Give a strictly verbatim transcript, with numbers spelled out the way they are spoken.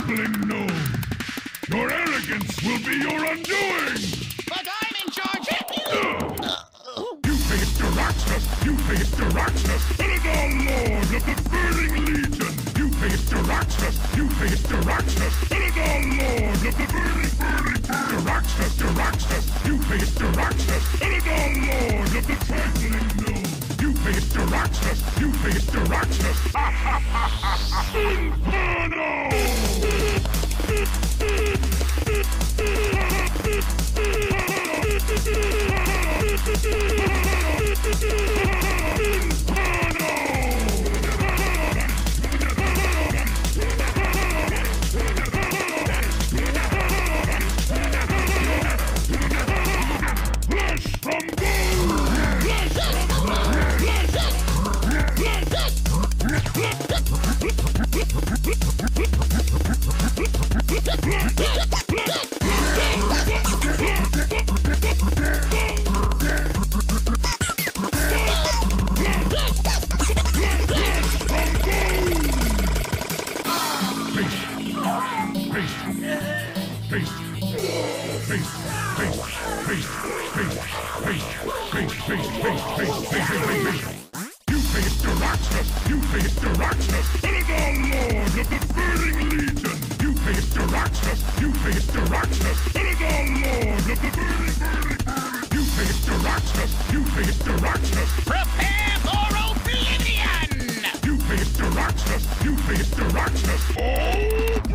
trembling gnome! Your arrogance will be your undoing! But I'm in charge! You face the Raksas! You face the Raksas! Eladar, Lord of the Burning Legion! You face the Raksas! You face the Raksas! Eladar, Lord of the Burning, Burning, the Raksas! The Raksas! You face the Raksas! Eladar, Lord of the Trembling Gnome! You face the Raksas! You face the Raksas! Ha ha ha ha ha! Inferno! Prepare for oblivion! You face the Raksas! You face the Raksas! Oh!